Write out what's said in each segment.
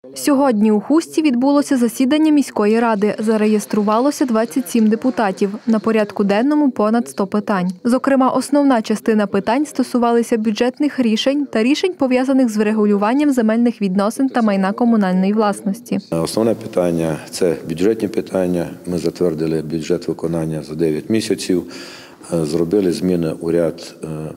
Сьогодні у Хустці відбулося засідання міської ради. Зареєструвалося 27 депутатів. На порядку денному понад 100 питань. Зокрема, основна частина питань стосувалися бюджетних рішень та рішень, пов'язаних з врегулюванням земельних відносин та майна комунальної власності. Основне питання – це бюджетні питання. Ми затвердили бюджет виконання за 9 місяців, зробили зміни у ряд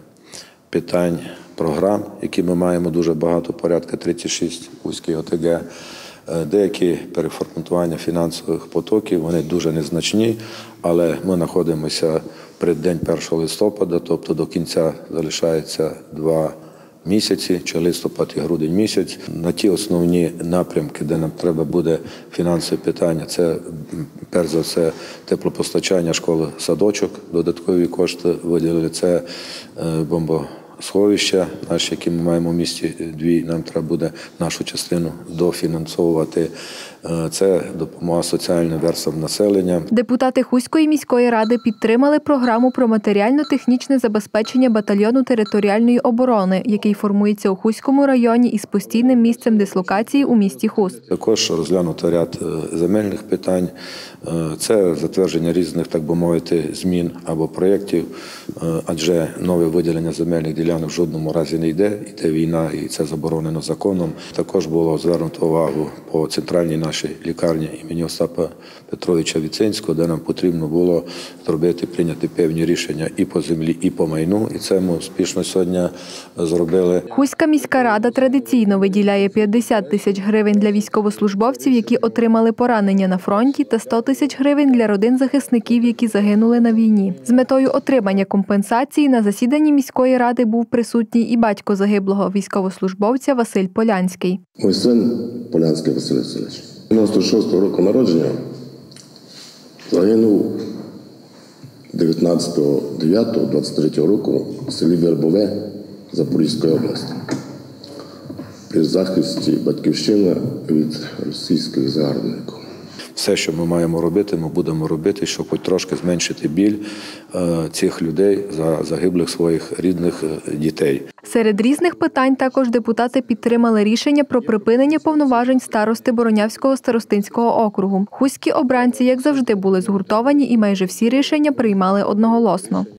питань, програм, які ми маємо дуже багато, порядка 36 Хуській ОТГ. Деякі переформатування фінансових потоків, вони дуже незначні, але ми знаходимося в переддень 1 листопада, тобто до кінця залишається 2 місяці, чи листопад і грудень місяць. На ті основні напрямки, де нам треба буде фінансові питання, це перш за все теплопостачання школи, садочок, додаткові кошти виділили, це бомбосховища наші, які ми маємо в місті 2, нам треба буде нашу частину дофінансовувати. Це допомога соціальним верствам населення. Депутати Хуської міської ради підтримали програму про матеріально-технічне забезпечення батальйону територіальної оборони, який формується у Хуському районі із постійним місцем дислокації у місті Хуст. Також розглянуто ряд земельних питань. Це затвердження різних, так би мовити, змін або проєктів, адже нове виділення земельних ділянок в жодному разі не йде. Йде війна, і це заборонено законом. Також було звернуто увагу по центральній нашій лікарні імені Остапа Петровича Віцинського, де нам потрібно було зробити, прийняти певні рішення і по землі, і по майну. І це ми успішно сьогодні зробили. Хуська міська рада традиційно виділяє 50 тисяч гривень для військовослужбовців, які отримали поранення на фронті, та 100 тисяч гривень для родин захисників, які загинули на війні. З метою отримання компенсації на засіданні міської ради був присутній і батько загиблого військовослужбовця Василь Полянський. Мій син Полянський Василь Васильович. 96-го року народження, загинув 19.09.23 року в селі Вербове Запорізької області при захисті батьківщини від російських загарбників. Все, що ми маємо робити, ми будемо робити, щоб хоч трошки зменшити біль цих людей за загиблих своїх рідних дітей. Серед різних питань також депутати підтримали рішення про припинення повноважень старости Боронявського старостинського округу. Хуські обранці, як завжди, були згуртовані і майже всі рішення приймали одноголосно.